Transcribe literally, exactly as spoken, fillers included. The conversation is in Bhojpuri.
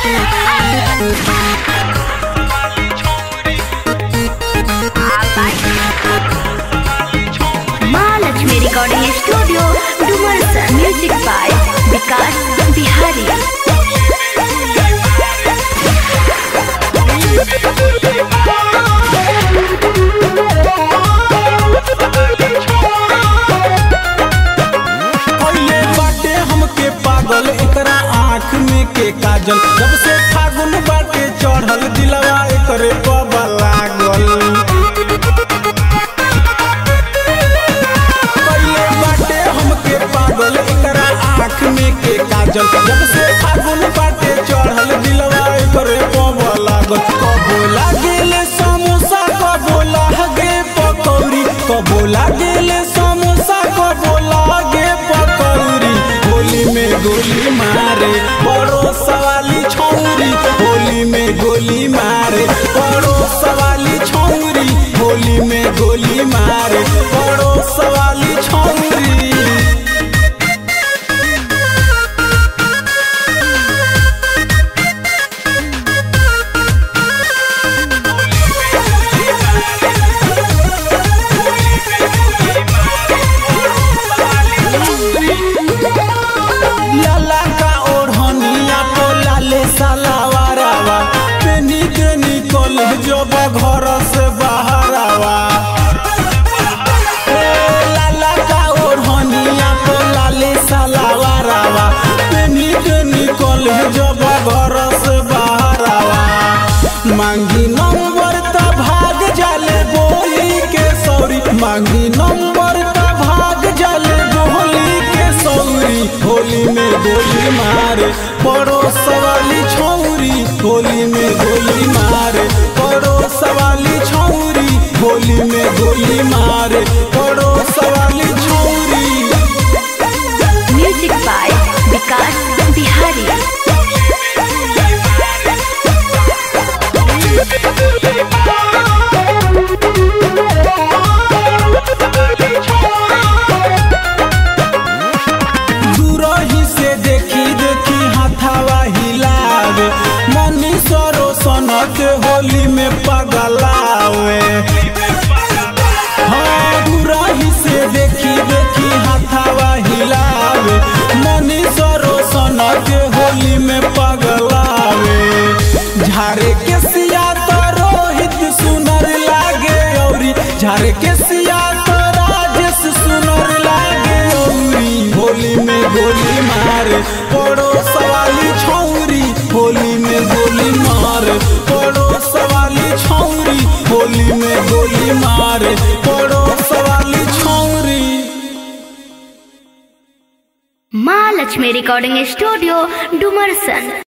Mahalakshmi recording studio Dumarsan. Music by Vikas Bihari. बाटे हमके पागल एकरा आँख में के काजल, जब से फागुन बाटे चढ़ल दिलवा एकरे पबा लागल। पहले बाटे हमके पागल एकरा आँख में के काजल, जब से फागुन बाटे चढ़ल दिलवा एकरे पबा लागल। कबो लागेले समोसा कबो लागे पकौड़ी, कबो लागेले समोसा कबो लागे पकौड़ी। होली में गोली मारे पड़ोस वाली छौरी, होली में गोली मारे पड़ोस वाली छौरी, होली में गोली मारे पड़ोस वाली छौरी। सलावारावा पेनी के निकल जब घर से बाहर आवा, लाला का ओढ़निया तो लाले सलावारावा पेनी के निकल जब घर से बाहर आवा। मांगी नंबर त भाग जाले बोली के सौरी, मांगी नंबर त भाग जाले बोली के सौरी। होली में गोली मारे पड़ोस वाली छौरी, होली में गोली मारे पड़ोस वाली छौरी, होली में गोली मारे पड़ोस वाली छौरी। Music by Vikas Bihari. दूरही से देखी देखी हाथावा हिलावे, मनी सरो सनक होली में पगलावे। हाँ दूरही से देखी देखी हाथावा हिलावे, मनी सरो सनक होली में पगलावे। झारे के सिया तो रोहित सुनर लागे औरी, झारे के सिया तो राजेश सुनर लागे औरी। होली में गोली मारे पड़ोस वाली छौरी, होली में गोली मारे पड़ोस वाली छौरी, होली में गोली मारे पड़ोस वाली छौरी। Mahalakshmi recording studio Dumarsan.